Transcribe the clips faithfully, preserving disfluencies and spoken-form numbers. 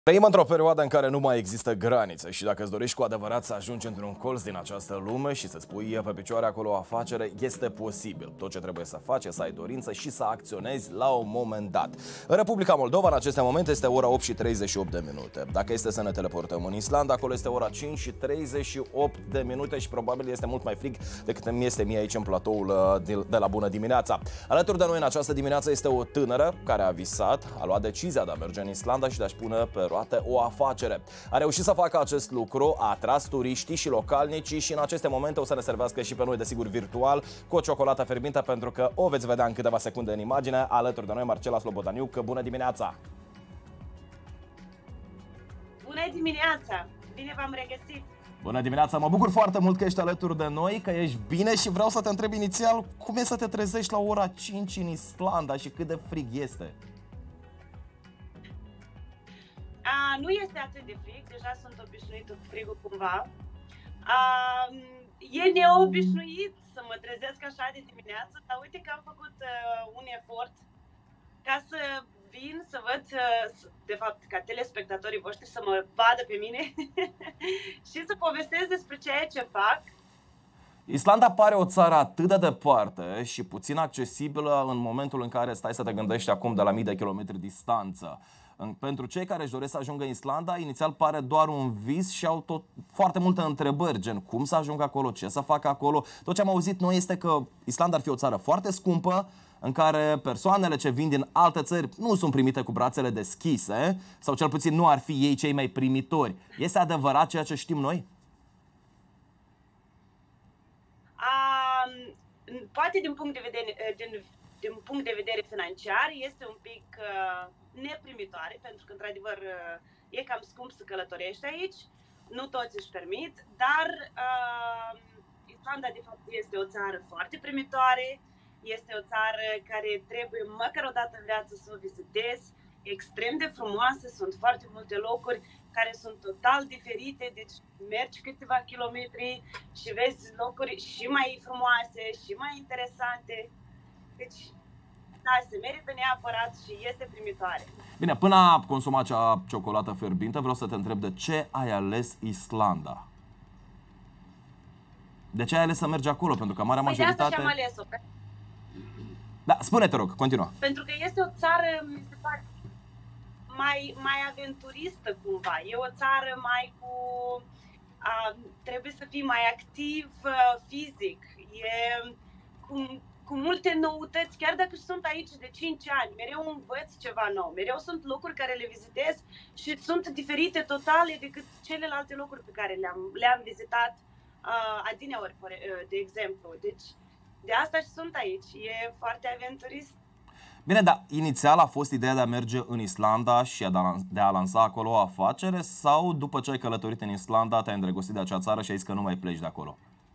Trăim într-o perioadă în care nu mai există granițe și dacă îți dorești cu adevărat să ajungi într-un colț din această lume și să-ți pui pe picioare acolo o afacere, este posibil. Tot ce trebuie să faci e să ai dorință și să acționezi la un moment dat. În Republica Moldova, în aceste momente, este ora opt și treizeci și opt de minute. Dacă este să ne teleportăm în Islanda, acolo este ora cinci și treizeci și opt de minute și probabil este mult mai frig decât îmi este mie aici în platoul de la Bună Dimineața. Alături de noi în această dimineață este o tânără care a visat, a luat decizia de a merge în Islanda și de a-și pune pe roate o afacere. A reușit să facă acest lucru, a atras turiștii și localnicii și în aceste momente o să ne servească și pe noi, desigur, virtual, cu o ciocolată fierbintă, pentru că o veți vedea în câteva secunde în imagine. Alături de noi, Marcela Slobodaniuc. Bună dimineața! Bună dimineața! Bine v-am regăsit! Bună dimineața! Mă bucur foarte mult că ești alături de noi, că ești bine și vreau să te întreb inițial cum e să te trezești la ora cinci în Islanda și cât de frig este? A, nu este atât de frig, deja sunt obișnuită cu frigul cumva. A, e neobișnuit să mă trezesc așa de dimineață, dar uite că am făcut uh, un efort ca să vin, să văd, uh, de fapt, ca telespectatorii voștri să mă vadă pe mine și să povestesc despre ceea ce fac. Islanda pare o țară atât de departe și puțin accesibilă în momentul în care stai să te gândești acum de la mii de kilometri distanță. Pentru cei care își doresc să ajungă în Islanda, inițial pare doar un vis și au tot foarte multe întrebări, gen cum să ajung acolo, ce să fac acolo. Tot ce am auzit noi este că Islanda ar fi o țară foarte scumpă, în care persoanele ce vin din alte țări nu sunt primite cu brațele deschise, sau cel puțin nu ar fi ei cei mai primitori. Este adevărat ceea ce știm noi? Um, poate din punct de vedere, din, din punct de vedere financiar este un pic uh, neprimitoare, pentru că într-adevăr uh, e cam scump să călătorești aici, nu toți își permit, dar uh, Islanda de fapt este o țară foarte primitoare, este o țară care trebuie măcar o dată în viață să o vizitezi, extrem de frumoase, sunt foarte multe locuri care sunt total diferite, deci mergi câteva kilometri și vezi locuri și mai frumoase și mai interesante. Deci, da, se merită neapărat și este primitoare. Bine, până a consuma acea ciocolată fierbintă, vreau să te întreb de ce ai ales Islanda? De ce ai ales să mergi acolo? Pentru că marea majoritate... Păi de asta și-am ales-o. Da, spune, te rog, continuă. Pentru că este o țară, mi se pare, mai, mai aventuristă cumva. E o țară mai cu... A, trebuie să fii mai activ uh, fizic. E cu, cu multe noutăți, chiar dacă sunt aici de cinci ani, mereu învăț ceva nou. Mereu sunt locuri care le vizitez și sunt diferite totale decât celelalte locuri pe care le-am le-am vizitat uh, adineori, de exemplu. Deci, de asta și sunt aici. E foarte aventurist. Bine, dar inițial a fost ideea de a merge în Islanda și de a lansa acolo o afacere, sau după ce ai călătorit în Islanda te-ai îndrăgostit de acea țară și ai zis că nu mai pleci de acolo?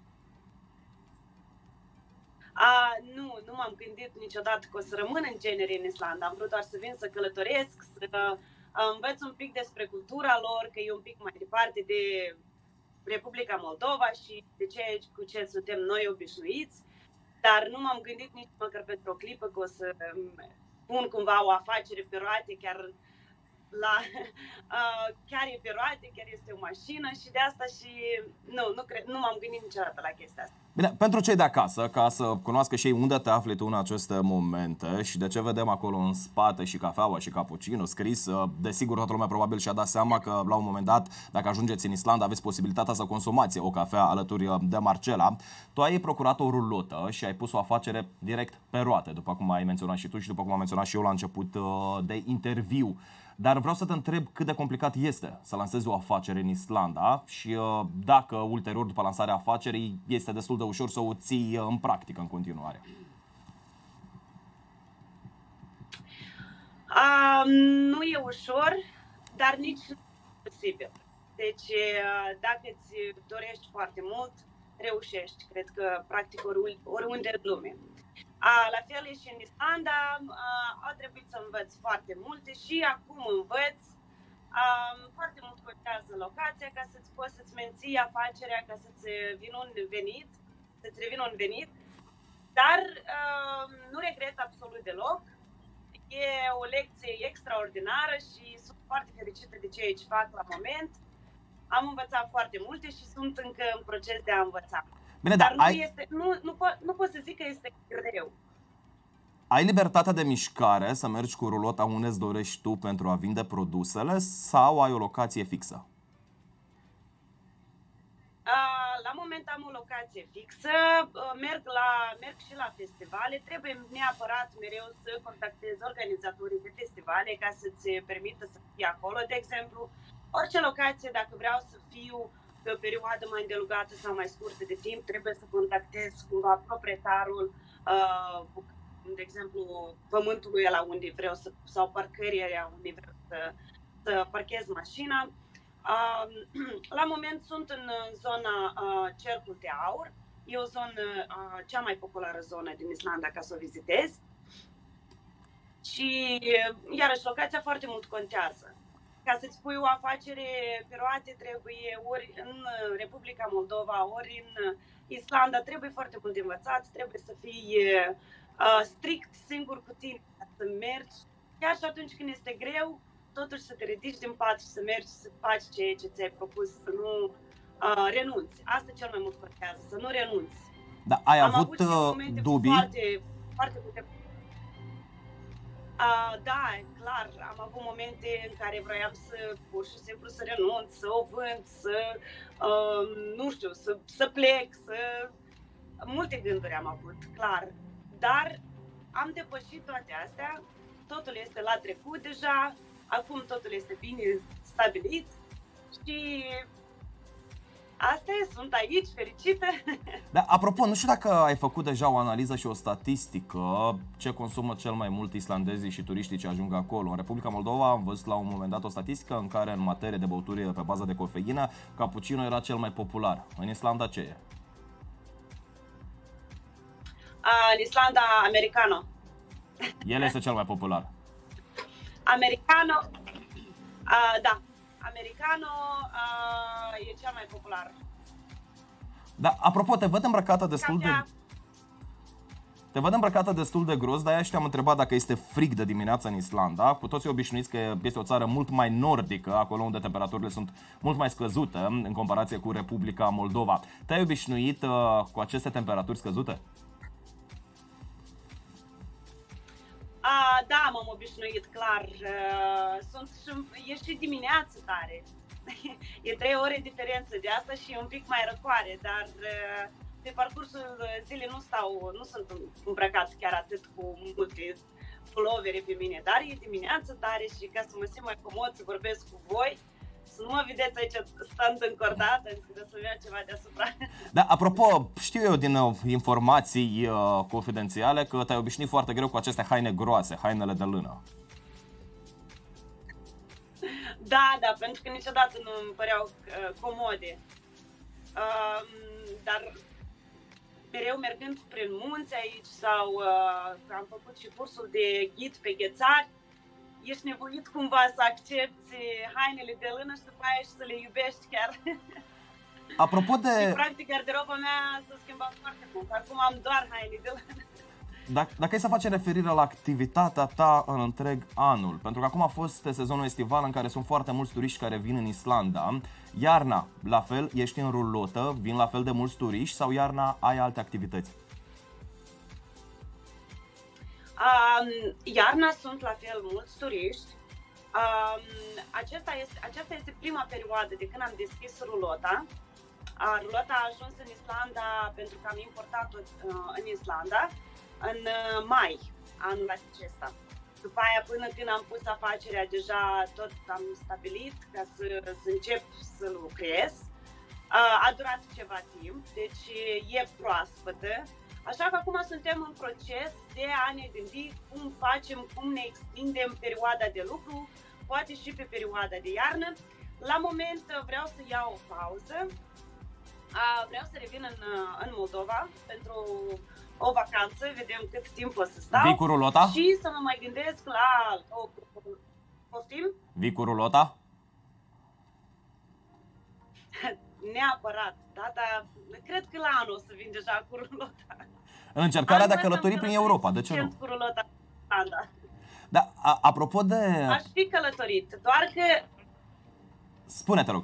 A, nu, nu m-am gândit niciodată că o să rămân în genere în Islanda. Am vrut doar să vin să călătoresc, să învăț un pic despre cultura lor, că e un pic mai departe de Republica Moldova și de ce cu ce suntem noi obișnuiți. Dar nu m-am gândit nici măcar pentru o clipă că o să pun cumva o afacere pe roate, chiar, la, uh, chiar e pe roate, chiar este o mașină și de asta și nu, nu, cred, nu m-am gândit niciodată la chestia asta. Bine, pentru cei de acasă, ca să cunoască și ei unde te afli tu în aceste momente și de ce vedem acolo în spate și cafeaua și cappuccino scris, desigur toată lumea probabil și-a dat seama că la un moment dat, dacă ajungeți în Islanda, aveți posibilitatea să consumați o cafea alături de Marcela. Tu ai procurat o rulotă și ai pus o afacere direct pe roate, după cum ai menționat și tu și după cum am menționat și eu la început de interviu. Dar vreau să te întreb cât de complicat este să lansezi o afacere în Islanda și dacă ulterior, după lansarea afacerii, este destul de ușor să o ții în practică în continuare. Um, nu e ușor, dar nici nu e posibil. Deci, dacă îți dorești foarte mult, reușești. Cred că, practic, oriunde în lume. A, la fel e și în Islanda, a, a trebuit să învăț foarte multe și acum învăț. A, foarte mult contează locația ca să-ți poți să-ți menții afacerea, ca să-ți vină un venit, să-ți revină un venit. Dar a, nu regret absolut deloc. e o lecție extraordinară și sunt foarte fericită de ceea ce fac la moment. Am învățat foarte multe și sunt încă în proces de a învăța. Bine, dar dar nu, ai... este, nu, nu, po- nu pot să zic că este greu. Ai libertatea de mișcare să mergi cu rulota unde îți dorești tu pentru a vinde produsele sau ai o locație fixă? La moment am o locație fixă, merg, la, merg și la festivale, trebuie neapărat mereu să contactez organizatorii de festivale ca să-ți permită să fii acolo, de exemplu. Orice locație, dacă vreau să fiu pe o perioadă mai îndelugată sau mai scurtă de timp, trebuie să contactez cumva proprietarul, de exemplu, pământului ăla unde vreau să, sau parcării ăia unde vreau să, să parchez mașina. Uh, la moment sunt în zona uh, Cercul de Aur. E o zonă, uh, cea mai populară zonă din Islanda ca să o vizitez. Și iarăși locația foarte mult contează. Ca să-ți pui o afacere pe roate trebuie ori în Republica Moldova, ori în Islanda, trebuie foarte mult învățat, trebuie să fii uh, strict singur cu tine, să mergi. Chiar și atunci când este greu, totuși să te ridici din pat și să mergi să faci ceea ce ți-ai propus, să nu uh, renunți. Asta cel mai mult contează, să nu renunți. Da, ai Am avut, avut uh, dubii? Foarte, foarte multe. Uh, da, clar, am avut momente în care vroiam să pur și simplu să renunț, să o vând, să, uh, nu știu, să, să plec, să... Multe gânduri am avut, clar. Dar am depășit toate astea, totul este la trecut deja. Acum totul este bine stabilit și asta e, sunt aici, fericită. Da, apropo, nu știu dacă ai făcut deja o analiză și o statistică ce consumă cel mai mult islandezii și turiștii ce ajung acolo. În Republica Moldova am văzut la un moment dat o statistică în care în materie de băuturi pe bază de cofeină, cappuccino era cel mai popular. În Islanda ce e? Uh, în Islanda, americano. El este cel mai popular. Americano, uh, da, americano uh, e cel mai popular. Da, apropo, te văd îmbrăcată destul de... Te văd îmbrăcată destul de gros, de-aia și te-am întrebat dacă este frig de dimineață în Islanda. Cu toții obișnuiți că este o țară mult mai nordică, acolo unde temperaturile sunt mult mai scăzute în comparație cu Republica Moldova. Te-ai obișnuit uh, cu aceste temperaturi scăzute? Uh, da, m-am obișnuit, clar. Uh, sunt și, e și dimineață tare. E trei ore diferență de asta și e un pic mai răcoare, dar uh, pe parcursul zilei nu stau, nu sunt îmbrăcat chiar atât cu multe pulovere pe mine, dar e dimineață tare și ca să mă simt mai comod să vorbesc cu voi, să nu mă vedeți aici stând încordată, să-mi ia ceva deasupra. Da, apropo, știu eu din uh, informații uh, confidențiale că te-ai obișnuit foarte greu cu aceste haine groase, hainele de lână. Da, da, pentru că niciodată nu îmi păreau uh, comode. Uh, dar mereu mergând prin munți aici sau uh, am făcut și cursul de ghid pe ghețari, ești nevoit cumva să accepti hainele de lână și după aia și să le iubești chiar. Apropo de... Și practic garderoba mea s-a schimbat foarte mult, acum am doar haine de lână. Dacă, dacă e să facem referire la activitatea ta în întreg anul, pentru că acum a fost sezonul estival în care sunt foarte mulți turiști care vin în Islanda, iarna, la fel, ești în rulotă, vin la fel de mulți turiști sau iarna ai alte activități? Um, iarna sunt la fel mulți turiști. Um, aceasta, este, aceasta este prima perioadă de când am deschis rulota. Uh, rulota a ajuns în Islanda pentru că am importat-o uh, în Islanda în uh, mai anul acesta. După aia, până când am pus afacerea, deja tot am stabilit ca să, să încep să lucrez. Uh, a durat ceva timp, deci e proaspătă. Așa că acum suntem în proces de a ne gândi cum facem, cum ne extindem perioada de lucru, poate și pe perioada de iarnă. La moment vreau să iau o pauză, vreau să revin în, în Moldova pentru o vacanță, vedem cât timp o să stau. Vii cu rulota? Și să mă mai gândesc la o... Poftim? Vii cu rulota? Neapărat, data, cred că la anul o să vin deja cu rulota. În încercarea de a călători prin Europa, de ce nu? Cu rulota, da. Da, a, apropo de... Aș fi călătorit, doar că... Spune, te rog.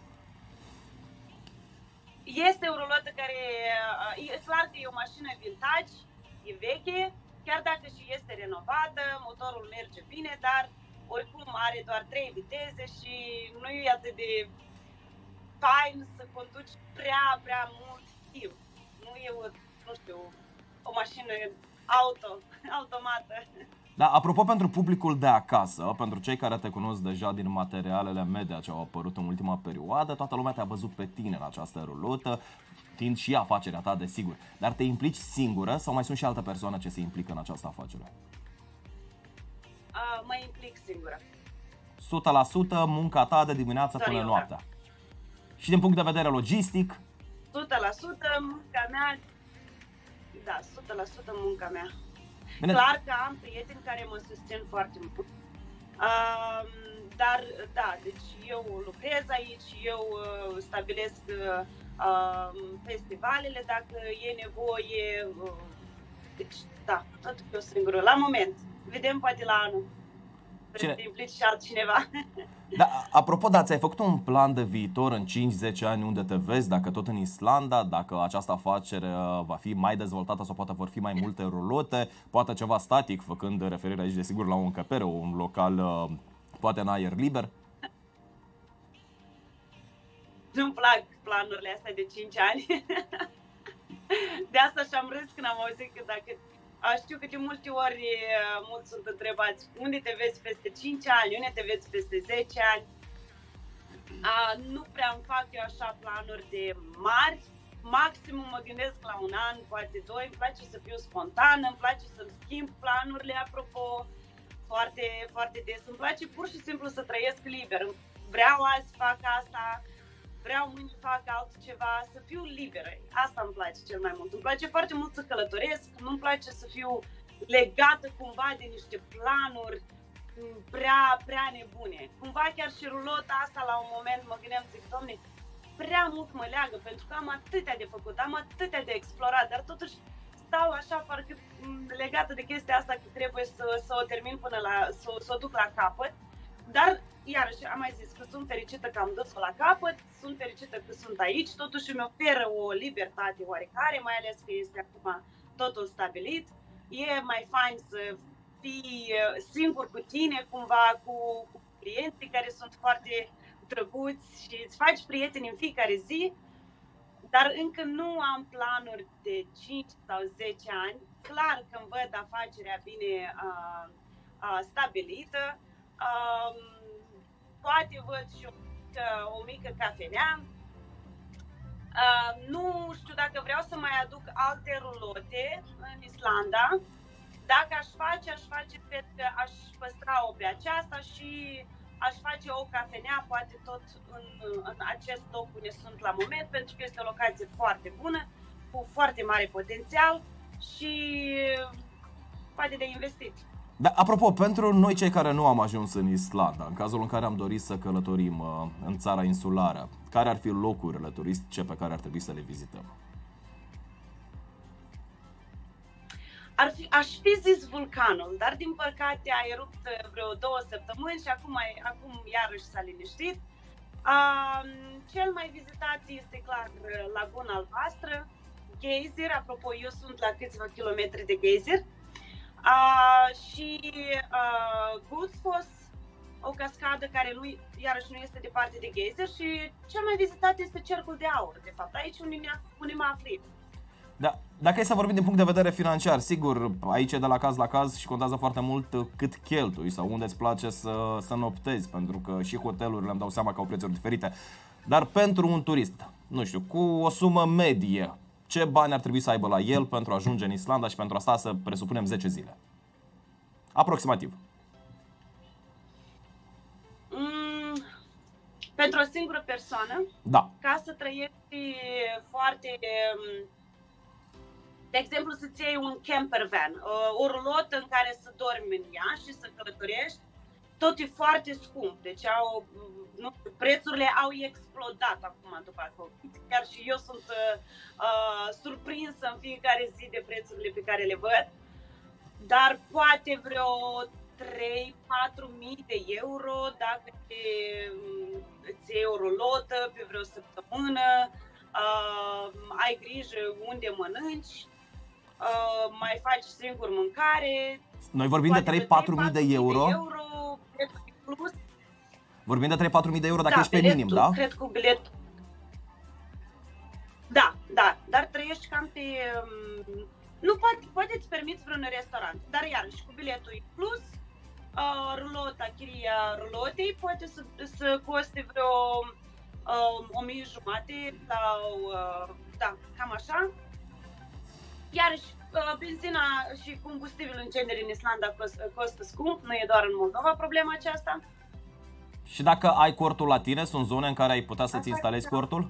Este o rulotă care, e clar că e o mașină vintage, e veche, chiar dacă și este renovată, motorul merge bine, dar oricum are doar trei viteze și nu e atât de fain să conduci prea, prea mult timp. Nu e o, nu știu, o mașină auto, automată. Da, apropo, pentru publicul de acasă, pentru cei care te cunosc deja din materialele media ce au apărut în ultima perioadă, toată lumea te-a văzut pe tine în această rulotă, fiind și afacerea ta, desigur. Dar te implici singură sau mai sunt și alte persoane ce se implică în această afacere? Uh, mă implic singură. o sută la sută munca ta de dimineață Doar până eu, noaptea. Da. Și din punct de vedere logistic? o sută la sută munca mea, da, o sută la sută munca mea. Bine. Clar că am prieteni care mă susțin foarte mult. Uh, dar, da, deci eu lucrez aici, eu uh, stabilesc uh, festivalele dacă e nevoie. Uh, deci, da, tot eu singură. La moment. Vedem poate la anul. Trebuie să implici și altcineva. Da, apropo, da, ți-ai făcut un plan de viitor în cinci zece ani unde te vezi, dacă tot în Islanda, dacă această afacere va fi mai dezvoltată sau poate vor fi mai multe rulote, poate ceva static, făcând referire aici desigur la o încăpere, un local poate în aer liber? Nu-mi plac planurile astea de cinci ani. De asta și-am râs când am auzit că dacă... Știu că de multe ori mulți sunt întrebați unde te vezi peste cinci ani, unde te vezi peste zece ani. A, nu prea îmi fac eu așa planuri de mari. Maximum mă gândesc la un an, poate doi. Îmi place să fiu spontană, îmi place să-mi schimb planurile, apropo, foarte, foarte des. Îmi place pur și simplu să trăiesc liber. Vreau azi fac asta, vreau mâine fac altceva, să fiu liberă. Asta îmi place cel mai mult. Îmi place foarte mult să călătoresc, nu-mi place să fiu legată cumva de niște planuri prea, prea nebune. Cumva chiar și rulota asta la un moment mă gândeam, zic, Doamne, prea mult mă leagă pentru că am atâtea de făcut, am atâtea de explorat, dar totuși stau așa parcă legată de chestia asta că trebuie să, să o termin până la, să, să o duc la capăt. Dar, iarăși, am mai zis că sunt fericită că am dus-o la capăt, sunt fericită că sunt aici, totuși îmi oferă o libertate oarecare, mai ales că este acum totul stabilit. E mai fain să fii singur cu tine, cumva, cu, cu clienții care sunt foarte drăguți și îți faci prieteni în fiecare zi, dar încă nu am planuri de cinci sau zece ani. Clar că îmi văd afacerea bine uh, uh, stabilită. Um, poate văd și o mică, o mică cafenea. Uh, nu știu dacă vreau să mai aduc alte rulote în Islanda. Dacă aș face, aș face, cred că aș păstra-o pe aceasta și aș face o cafenea, poate tot în, în acest loc unde sunt la moment, pentru că este o locație foarte bună, cu foarte mare potențial și poate de investit. Da, apropo, pentru noi cei care nu am ajuns în Islanda, în cazul în care am dorit să călătorim uh, în țara insulară, care ar fi locurile turistice pe care ar trebui să le vizităm? Ar fi, aș fi zis vulcanul, dar din păcate a erupt vreo două săptămâni și acum, acum iarăși s-a liniștit. Uh, cel mai vizitat este clar Laguna Albastră, geyser, apropo eu sunt la câțiva kilometri de geyser. Uh, și uh, Gullfoss, o cascadă care nu, iarăși nu este departe de geyser și cel mai vizitat este Cercul de Aur, de fapt, aici unde, unde mă afli. Da, dacă e să vorbim din punct de vedere financiar, sigur, aici e de la caz la caz și contează foarte mult cât cheltui sau unde îți place să, să noptezi, pentru că și hotelurile îmi dau seama că au prețuri diferite. Dar pentru un turist, nu știu, cu o sumă medie, ce bani ar trebui să aibă la el pentru a ajunge în Islanda și pentru asta să presupunem zece zile? Aproximativ. Mm, pentru o singură persoană? Da. Ca să trăiești foarte... De exemplu, să-ți iei un camper van, o rulotă în care să dormi în ea și să călătorești, tot e foarte scump. Deci au, nu, prețurile au explodat acum după COVID. Chiar și eu sunt uh, surprinsă în fiecare zi de prețurile pe care le văd. Dar poate vreo trei patru mii de euro dacă te, îți iei o rulotă pe vreo săptămână, uh, ai grijă unde mănânci, uh, mai faci singur mâncare. Noi vorbim de trei patru mii de euro. euro plus. Vorbim de trei patru mii de euro dacă Da, ești pe biletul, minim, da? Cred cu bilet. Da, da, dar trăiești cam pe... um, Nu poate, poate îți permiți vreun restaurant, dar iarăși cu biletul plus, uh, rulota, chiria rulotei poate să, să coste vreo uh, o mie jumate sau, uh, da, cam așa. Iarăși, uh, benzina și combustibilul în genere în Islanda costă, costă scump, nu e doar în Moldova problema aceasta. Și dacă ai cortul la tine, sunt zone în care ai putea să-ți instalezi cortul?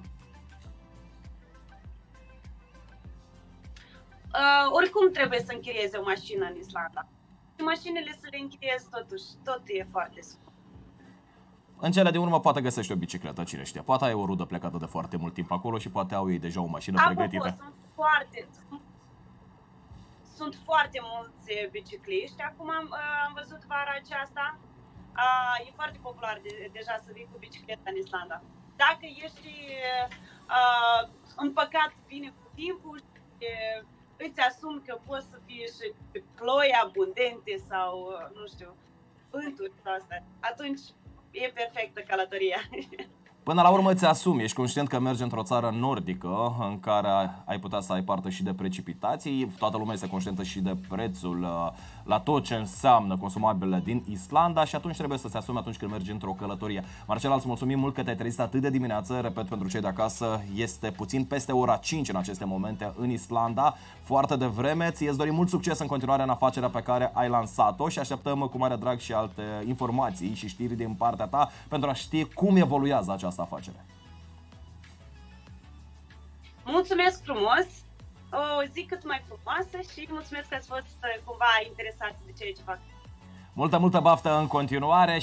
Uh, oricum trebuie să închiriezi o mașină în Islanda. Și mașinile să le închiriezi totuși, tot e foarte scump. În cele din urmă poate găsești o bicicletă, cine știe. Poate ai o rudă plecată de foarte mult timp acolo și poate au ei deja o mașină Apropo, pregătită. sunt foarte, sunt, sunt foarte mulți bicicliști. Acum am, am văzut vara aceasta, uh, e foarte popular de, deja să vii cu bicicleta în Islanda. Dacă ești uh, împăcat bine cu timpul și îți asumi că poți să fii și ploi abundente sau, nu știu, vânturi sau astea, atunci e perfectă călătoria. Până la urmă îți asumi, ești conștient că mergi într-o țară nordică în care ai putea să ai parte și de precipitații. Toată lumea este conștientă și de prețul la tot ce înseamnă consumabilele din Islanda și atunci trebuie să se asumi atunci când mergi într-o călătorie. Marcela, îți mulțumim mult că te-ai trezit atât de dimineață. Repet, pentru cei de acasă, este puțin peste ora cinci în aceste momente în Islanda. Foarte devreme, ți-ți dorim mult succes în continuare în afacerea pe care ai lansat-o și așteptăm cu mare drag și alte informații și știri din partea ta pentru a ști cum evoluează această afacere. Mulțumesc frumos! O zi cât mai frumoasă și mulțumesc că ați fost cumva interesați de ceea ce fac. Multă, multă baftă în continuare!